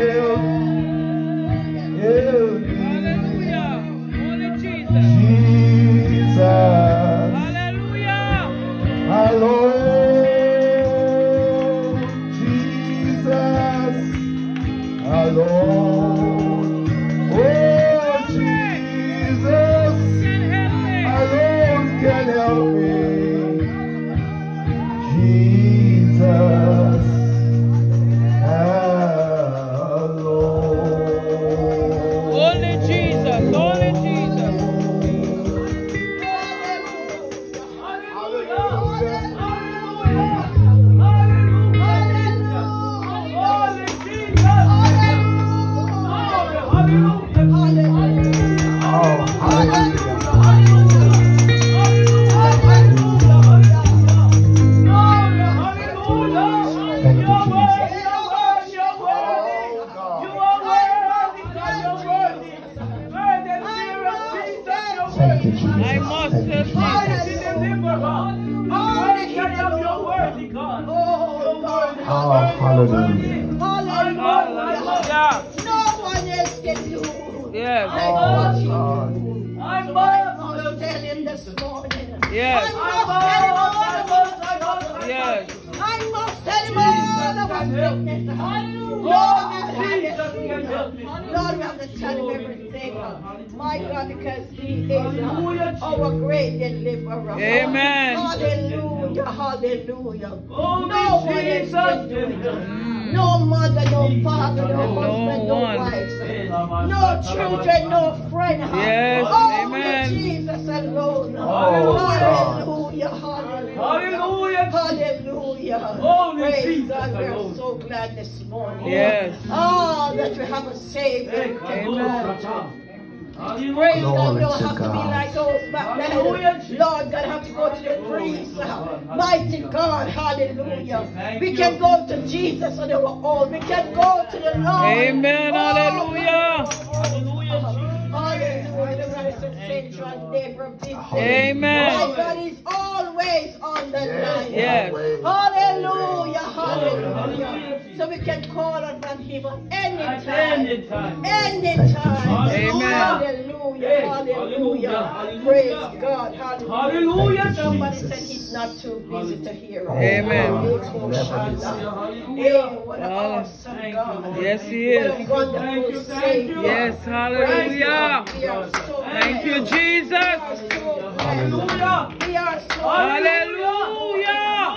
We can go to Jesus on our own. We can go to the Lord. Amen. Hallelujah. Amen. My God is always on the line. Yes. Hallelujah. Hallelujah. So we can call on Him anytime. Anytime. Amen. Hallelujah. Hallelujah. Praise God. Hallelujah. Somebody said He's not too busy to hear us. Amen. What an awesome God. Yes, He is. What a wonderful Savior. Yes, hallelujah. Thank you, Jesus. Hallelujah. We are so Hallelujah.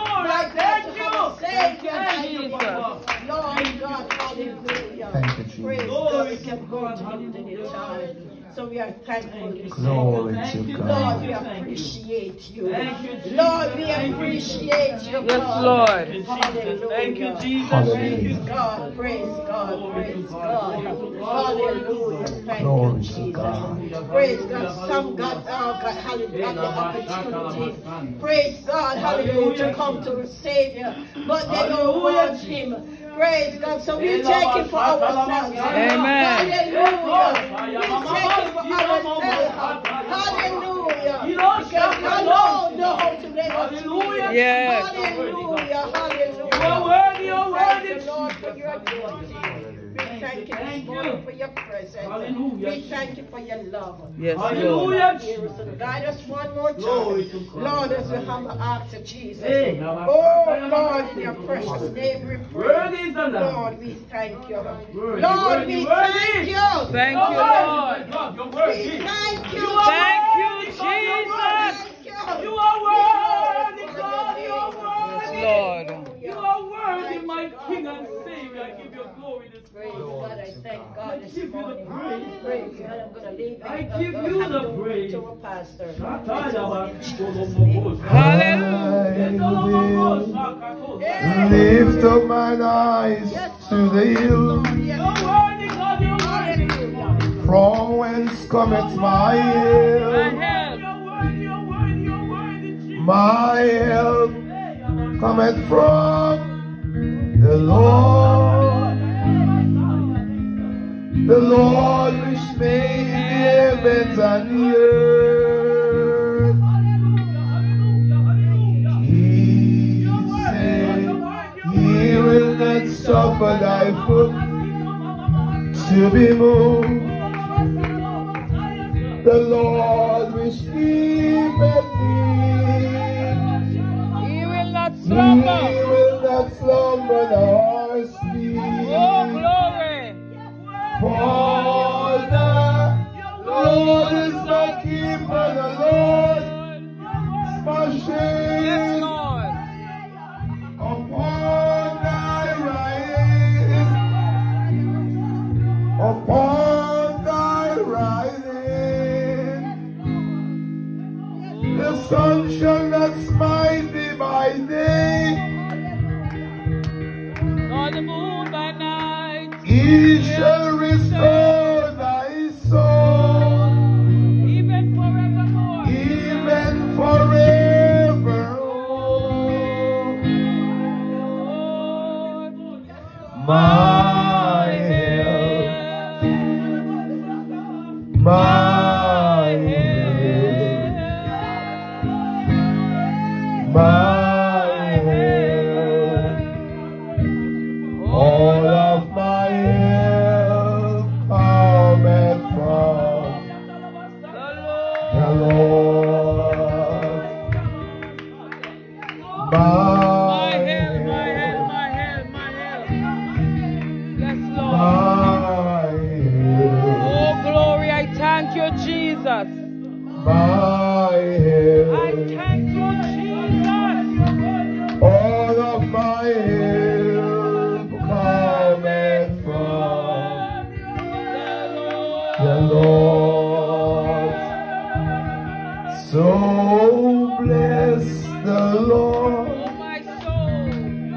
Thank you, Jesus. Lord God, hallelujah. Thank you, Jesus. Praise God. We can go to Him any time. So we are thankful this Glory to God. Lord, we appreciate you. Lord, we appreciate you. Yes, Lord. Hallelujah. Thank you, Jesus. Praise God. Praise God. Praise God. Hallelujah. Thank Glory you, to Jesus. God. Praise God. Some got hallelujah, the opportunity. Praise God. Hallelujah. To come to a Savior. But they don't want Him. Praise God. So we take Him for ourselves. Amen. Hallelujah. We take Him for ourselves. Hallelujah. Because we alone know how to make us feel. Yes. Hallelujah. Hallelujah. You are worthy, you are worthy. Thank you, Lord, for your anointing. We thank you this morning for your presence. Hallelujah. We thank you for your love. Yes, Lord. Hallelujah. Hear us and guide us one more Glory to time. God. Lord, as we humble ask of Jesus. Hey. Oh, Lord, in your precious name we pray. Worthy is the Lamb. Lord, we thank you. Worthy, Lord, worthy, we worthy. thank you. Thank you, Lord. You're We worthy. thank you. Thank you, Jesus. Thank you. You are worthy, God. You are worthy. Lord. You are worthy, my King and Savior. I give you glory this Praise morning. God, I thank God I this give you the morning. praise. Praise God, I'm going to leave it. I give you the praise. To a pastor. Hallelujah. Lift up mine eyes to the hill, from whence cometh my help. My help cometh from the Lord which made the heavens and the earth. He said, He will not suffer thy foot to be moved. The Lord which keepeth thee, He will not He slumber. will not slumber nor sleep. Oh, glory. For the Lord is my keeper, the Lord is my Yes, shade Lord. upon thy right, upon thy right hand. The sun shall not smite thee by day, Nor the moon by night. He shall restore thy soul, Even forevermore. even forever. Lord, My help, my help, my help. All of my help cometh from the Lord. my help, my help, my help, my help. Yes, Lord. My help, Oh, glory, I thank you, Jesus. my help. I thank you, Jesus. All of my help cometh from the Lord. So bless the Lord, Oh, my soul.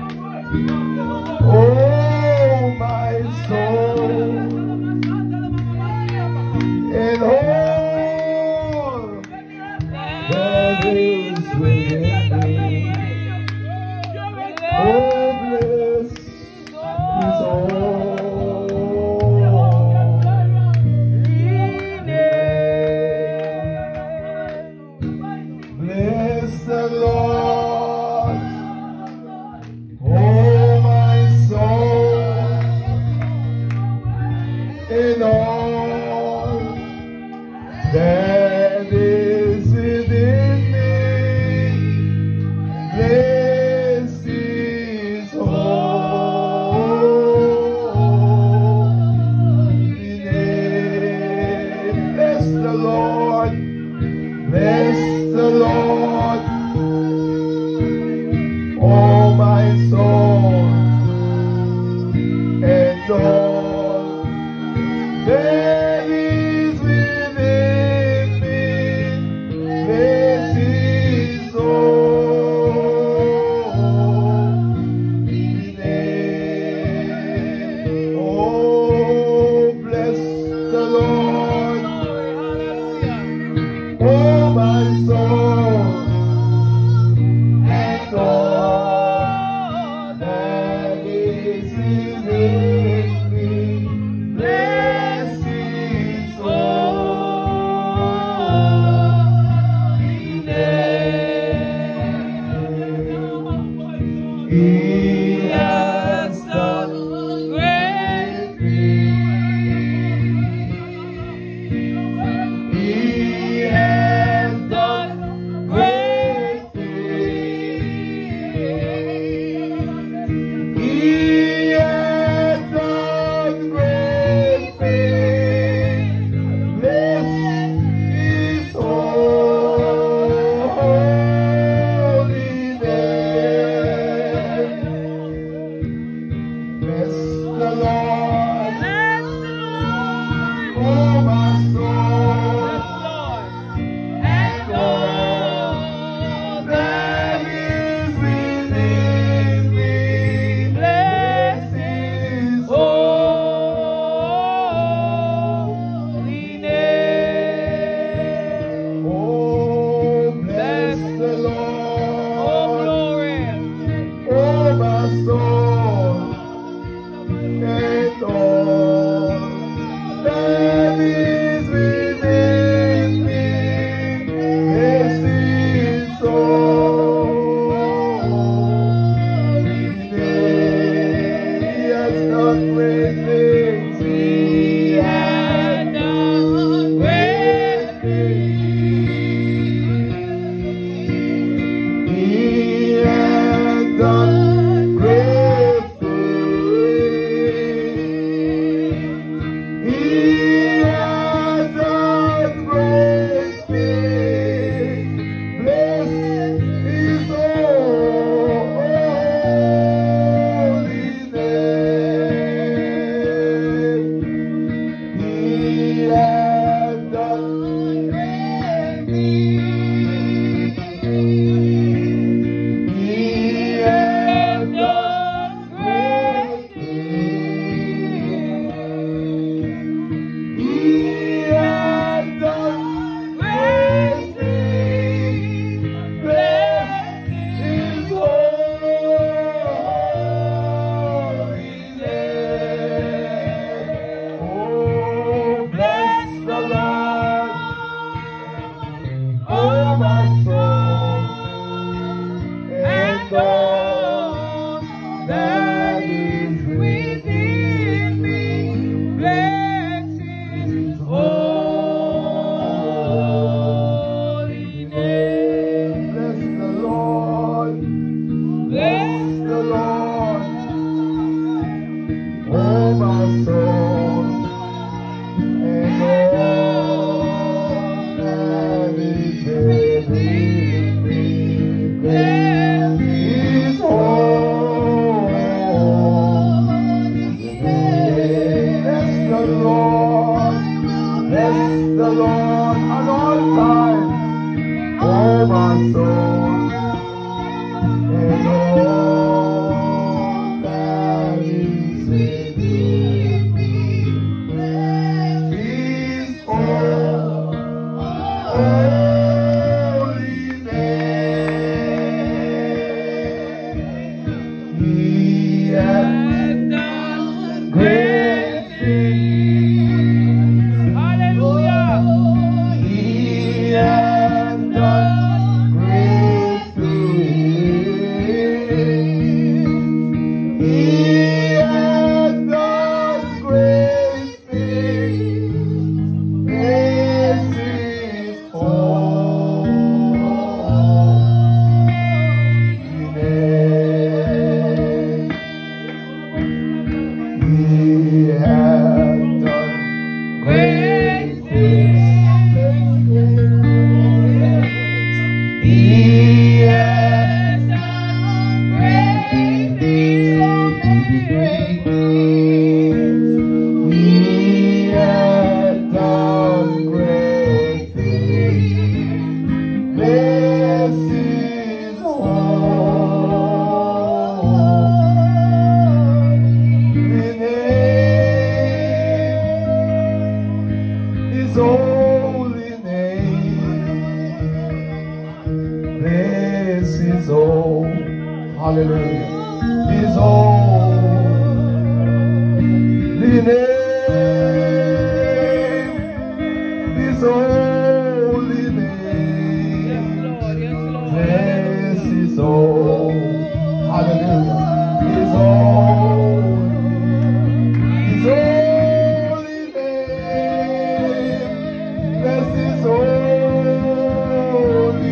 oh my soul, and all that is within me. Oh, bless His holy name. Bless the Lord, oh my soul, and all that is within me. Bless His holy name. Bless the Lord, bless the Lord, oh my soul, and all that is within His holy name. Bless His holy, hallelujah, His holy name. His holy name. Bless His holy, hallelujah, His holy, His holy name. Bless His holy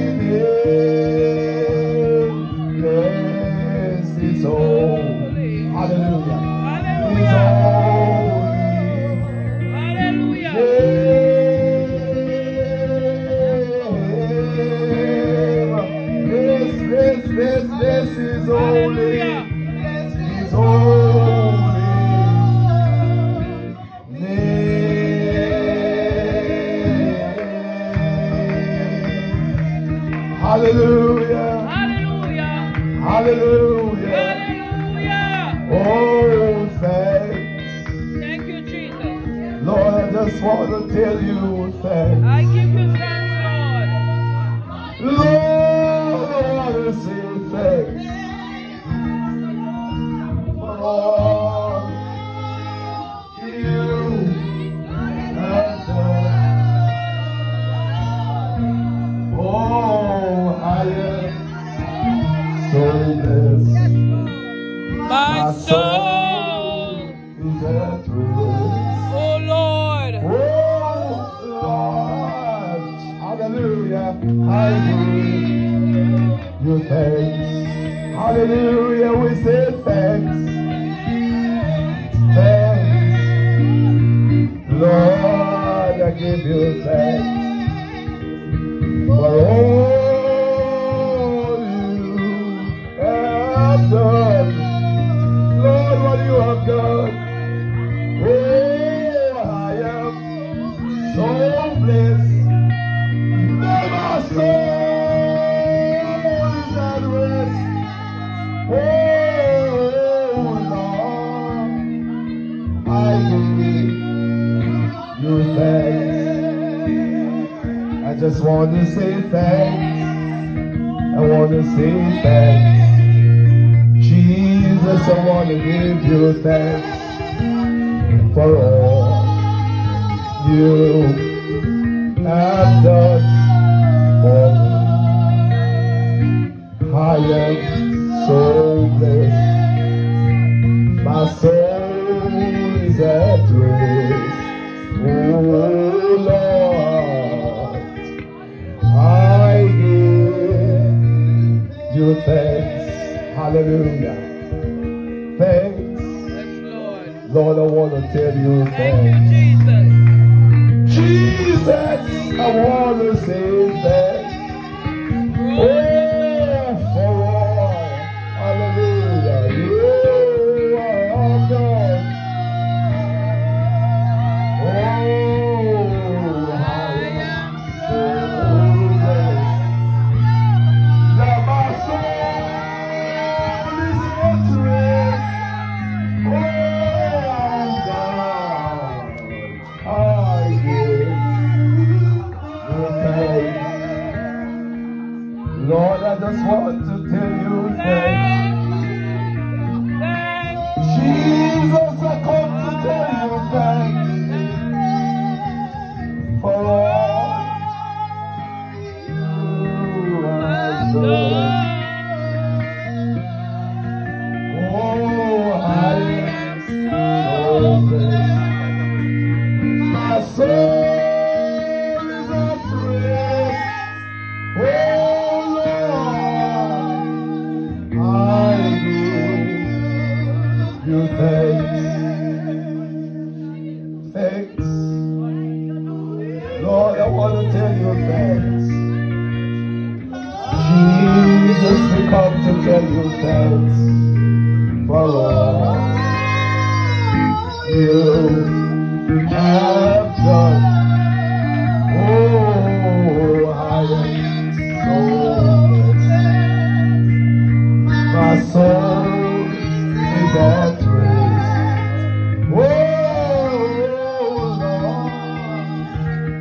name. Bless His holy, hallelujah, His holy name. Bless His holy, His holy name. Hallelujah. Hallelujah. Hallelujah. Hallelujah. Oh, thanks. Thank you, Jesus. Lord, I just want to tell you thanks. I give you thanks, Lord. Lord, I want to say thanks for all you have done. Oh, I am so blessed. My soul. Is at rest. Oh, Lord. Oh, Lord, hallelujah, I give you thanks. Hallelujah, we say thanks. Thanks. Lord, I give you thanks for all you have done. Lord, what you have done. Oh, I am so blessed. My soul is at rest. Oh, Lord, I give you thanks. I just want to say thanks. I want to say thanks. Jesus, I want to give you thanks for all you have done for me. I am so blessed. My soul is at rest. Oh Lord, I give you thanks. Hallelujah. Thanks. Yes, Lord. Lord, I want to tell you Thank you, thanks. Jesus. Jesus, I want to say thanks. Oh, for all, hallelujah, you are God. Oh, I am so blessed. That my soul is at rest. Oh, God, I give you thanks. Lord, I just want to tell you thanks. Jesus, I come to tell you thanks for all you have done. Oh, I am so blessed. My soul is at rest. Oh, Lord, I give you thanks. Thanks. Lord, I want to tell you thanks. Jesus, we come to tell you thanks for all you have done. Oh, I am so blessed. My soul is at rest. Oh, Lord, I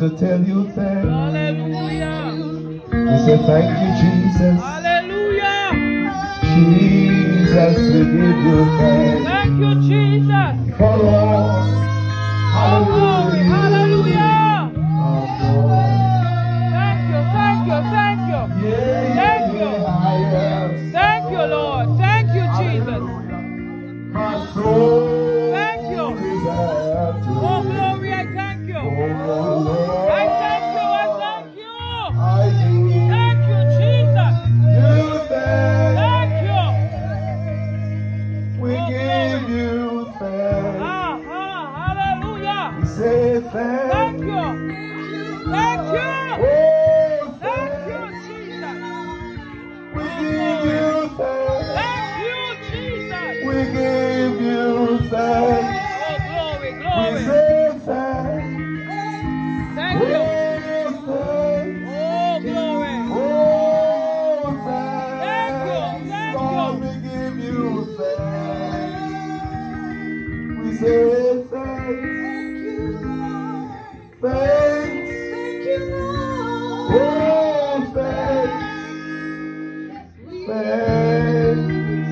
to tell you thanks. Hallelujah. We say thank you, Jesus. Hallelujah. Jesus, we give you thanks. Thank you, Jesus. For all. Oh, glory. Hallelujah. Hallelujah. Thank you, thank you, thank you. Thank you. Thank you, Lord. Thank you, Jesus. My soul. Thank you. Is after Oh, glory, I thank you. Oh, Lord. I thank you, I thank you. I give Thank you, Jesus. you thanks. Thank you. We Oh, give glory. you thanks. Hallelujah. We say Thank thank you. Thank you. Oh, Thank you, Jesus. we give you thanks. Thank you, Jesus. We give you thanks. Oh, glory, We glory. say thanks. Thank Oh, you. thanks. Oh, glory. Oh, thanks. Thank you. Thank Lord, you. we give you thanks. We say thanks. Thanks. Oh, thanks. Thanks.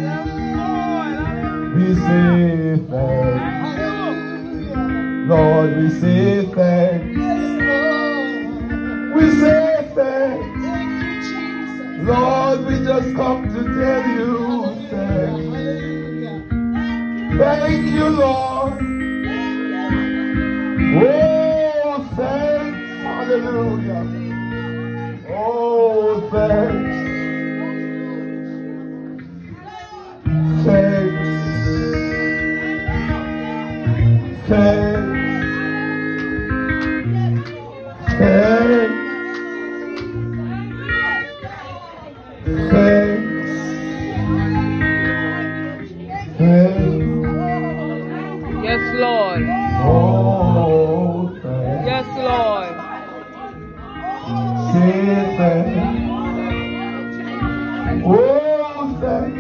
We say thanks. Lord, we say thanks. We say thanks. Lord, we just come to tell you thanks. Thank you, Lord. Oh, thanks. Hallelujah. Oh, thanks. Thanks. Thanks. Thanks. Thanks. Thanks. Yes, Lord. Oh, thanks. Yes, Lord. Say thanks. Oh, thanks.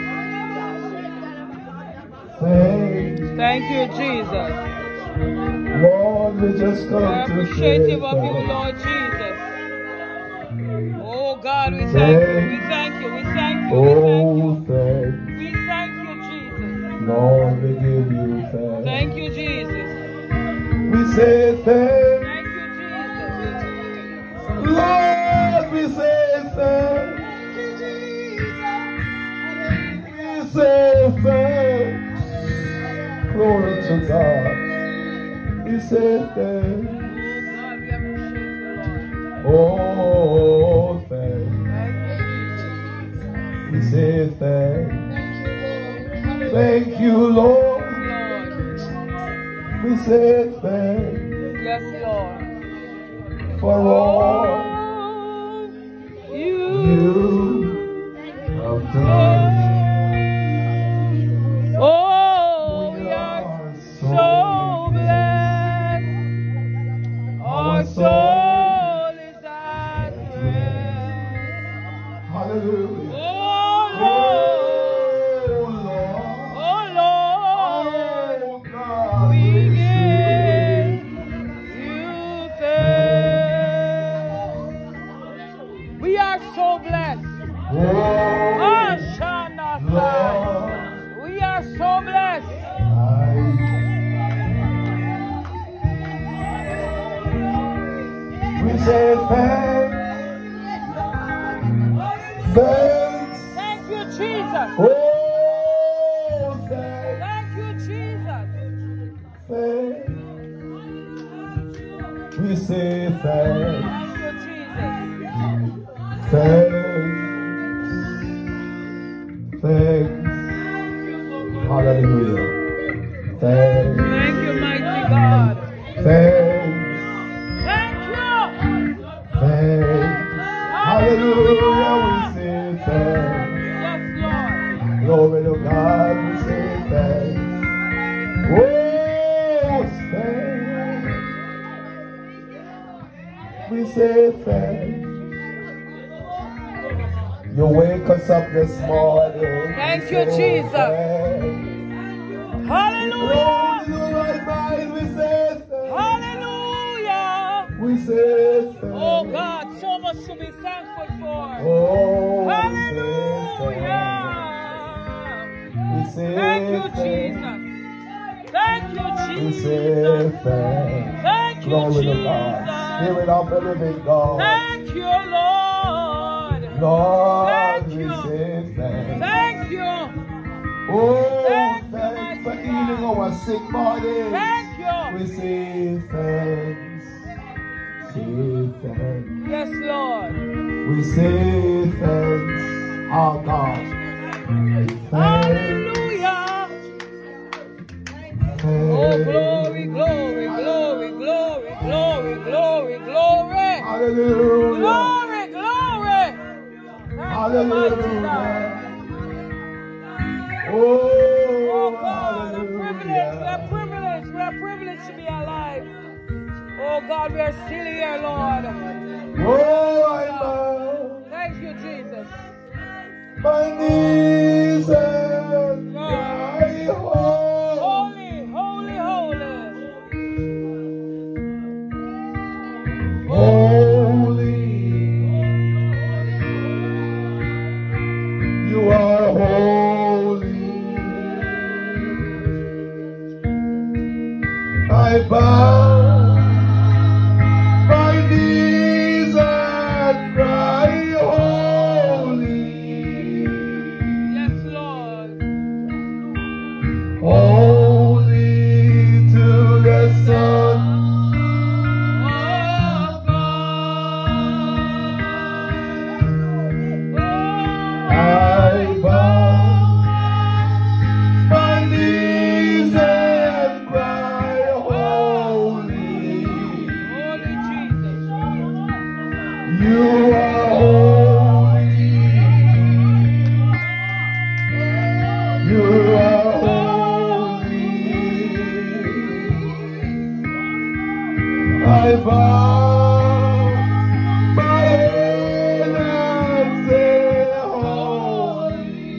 Thanks. Thank you, Jesus. Lord, we just We're come to say appreciative of you, thanks. Lord Jesus. Oh, God, we thank you. We thank you. We thank you. We thank you. Oh, thanks. We thank you, Jesus. Lord, we give you thanks. Thank you, Jesus. We say thanks. Thank you, Jesus. Lord, we say thanks. We say thanks. Glory to God. We say thanks. Oh, God, we appreciate you, Lord. Oh, thanks. Thank you, Jesus. We say thanks. Thank you, Lord. Lord. We say thanks Yes, Lord. for all You you have done. Oh, we are so blessed. Our soul is at rest. Hallelujah. Oh, Oh, Lord. Lord. Oh, Lord. Oh, God. We We give you thanks. We are so blessed. Oh, Oh, Shana Sai. Lord. We are so blessed. We say thanks. Thanks. Thank you, Jesus. Oh, thanks. Thank you, Jesus. Thanks. We say thanks. Thank you, Jesus. Thanks. Thanks. Hallelujah. Thanks. Thank you, mighty God. Thanks. Thank you. Thanks. Hallelujah. We say thanks. Yes, Lord. Glory to God. We say thanks. Oh, thanks. We say thanks. You wake us up this morning. Thank We you, say Jesus. thanks. Hallelujah. Close your right mind. We say thanks. Hallelujah. We say much to be thankful for. Oh, Hallelujah. we say Thank you, thanks. Jesus. Thank you, We say Jesus. thanks. Thank you, Glory to God. Jesus. Spirit of the living God. Thank you, Lord. Lord, Thank we you. say thanks. Thank you. Oh, Thank you, thanks for mighty healing God. our sick bodies. Thank you. We say thanks. Say thanks. Yes, Lord. We say thanks, our God. Thanks. Hallelujah. Oh, glory, glory, glory, glory, glory, glory, glory. Hallelujah. Glory, glory. Thank you, mighty God. Hallelujah. Oh, God, hallelujah. we are privileged to be alive. Oh God, we are still here, Lord. Oh, I bow Thank you, Jesus. my knees and cry, Holy, holy, holy. holy. You are holy. I bow my knees and cry, holy. Yes, Lord. Holy to the Son. I bow my knees and cry, holy. Holy Jesus. You are holy. You are holy. I bow my head and say, holy.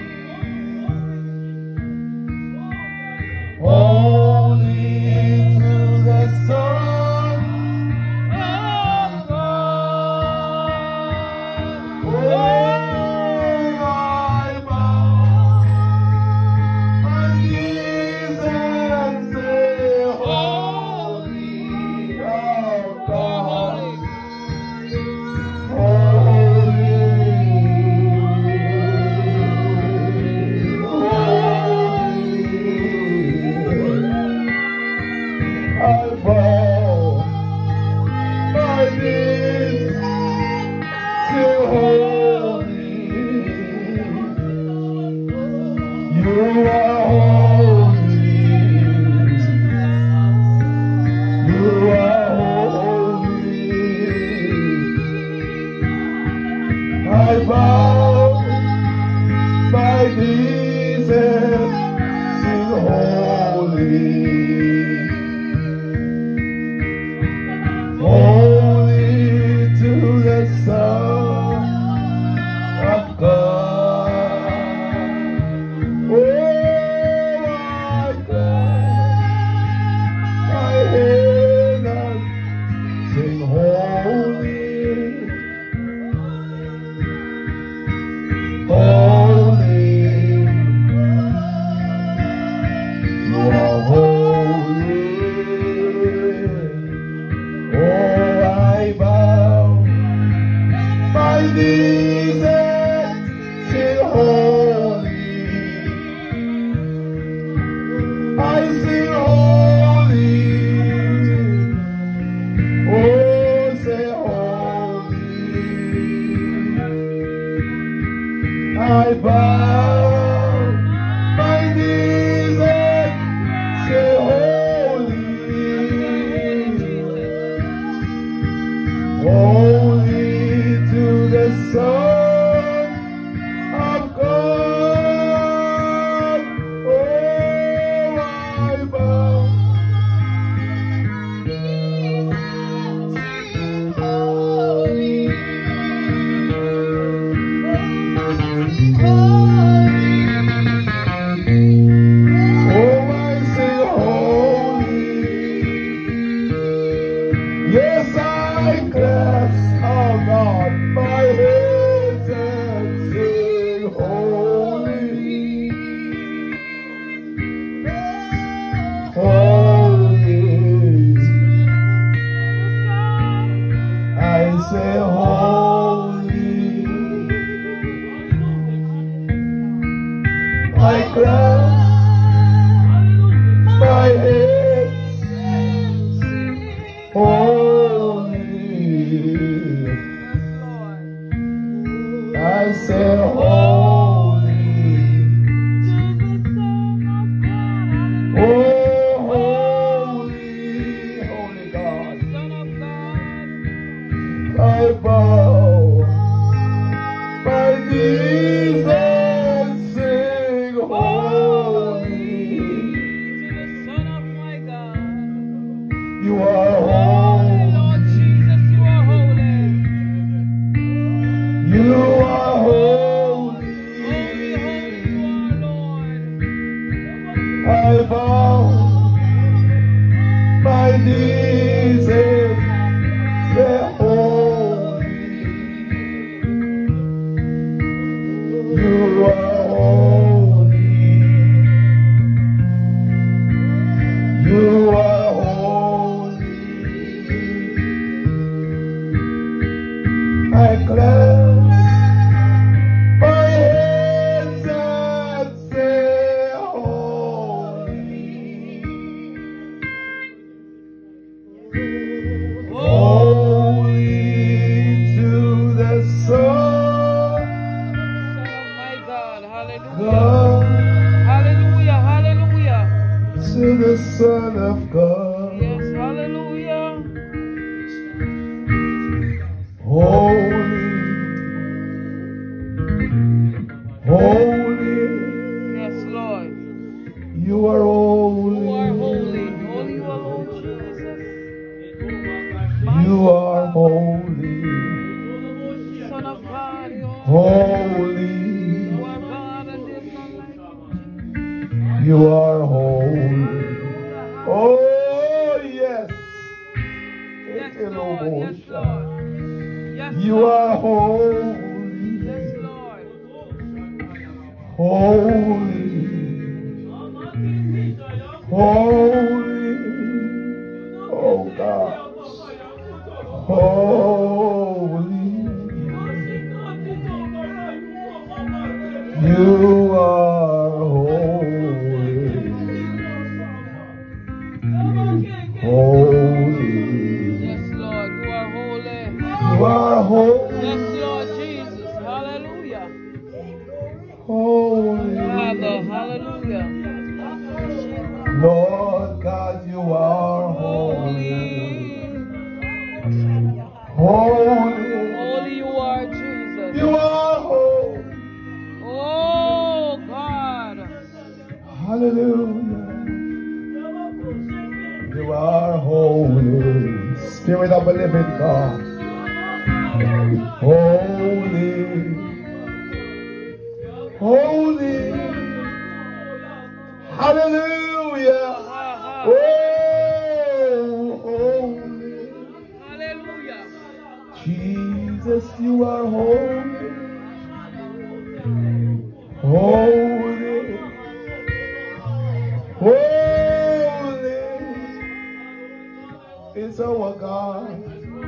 Holy to the Son of God. Oh, I bow my knees and say, holy, oh God. I bow my knees to holy. You are holy. You are holy. I bow my knees and sing holy. Holy to the Son of God. Oh, I clap my hands and sing holy. Holy, you are holy. Oh, I bow my knees and say holy. I say holy. Oh, say holy. I bow my knees and say holy. Holy to the Son of God. Oh, I bow. Oh, I say holy. Yes, I clap, oh God. I clasp my hands, holy. I say holy, oh holy, holy God. I bow my knees and sing holy. You are holy, Lord Jesus, you are holy. you are holy. I bow my knees and say holy. You are holy. You are holy. I clasp my hands and say holy. Holy to the Son, My God, hallelujah. God, Hallelujah, hallelujah. to the Son of God. Yes, hallelujah. Holy, holy, Yes, Lord. you are holy. You are holy. Holy you are, Lord Jesus. You are holy. Son of God, you are Holy, You are God and there's none like you. you are holy. Oh, yes. Yes, Lord. Yes, Lord. Yes, You Lord. are holy. Yes, Lord. Holy, holy, oh God, holy, you are holy, holy, Yes, Lord. You are holy. you are holy, Yes, Lord Jesus. Hallelujah. holy, Father, hallelujah. Lord God, you are holy, holy, Holy you are, Jesus. you are holy, Oh, God. hallelujah, you are holy, Spirit of the living God, holy, holy, hallelujah, oh, holy, Hallelujah. Jesus, you are holy, holy, holy is our God.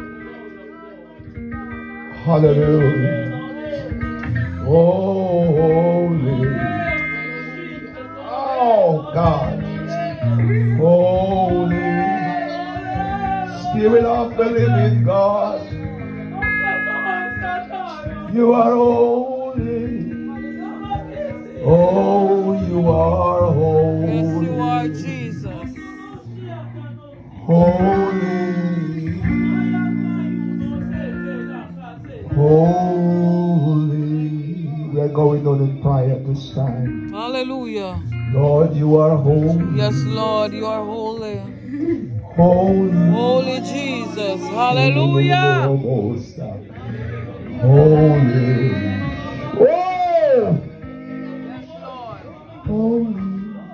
Hallelujah. Oh, holy. Oh, God. Holy. Spirit of the living God. You are holy. Oh, you are holy. Yes, you are, Jesus. Holy. Holy. We are going on in prayer this time. Hallelujah. Lord, you are holy. Yes, Lord, you are holy. Holy. Holy Jesus. Hallelujah. Holy. Oh! Yes, Lord. Holy.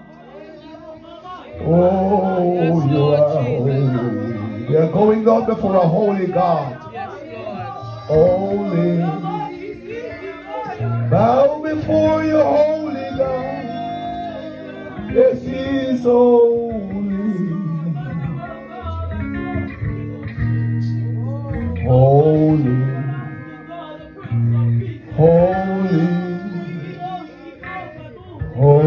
Oh, Yes, you Lord are Jesus. holy. We are going out before a holy God. Yes, Lord. Holy. Bow before your holy God. Yes, he is holy. Holy. Holy. Holy.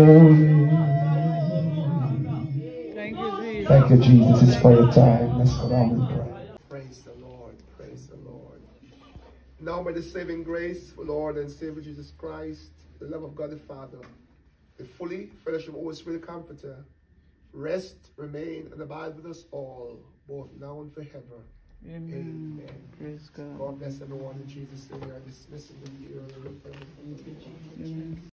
you, Jesus. It's prayer time. Let's go down with prayer. Praise the Lord. Praise the Lord. Now may the saving grace of Lord and Savior Jesus Christ, the love of God the Father, the fully fellowship of the Holy Spirit Comforter, rest, remain, and abide with us all, both now and forever. Amen. Praise God. God bless everyone in Jesus' name. We are dismissing the year. Amen.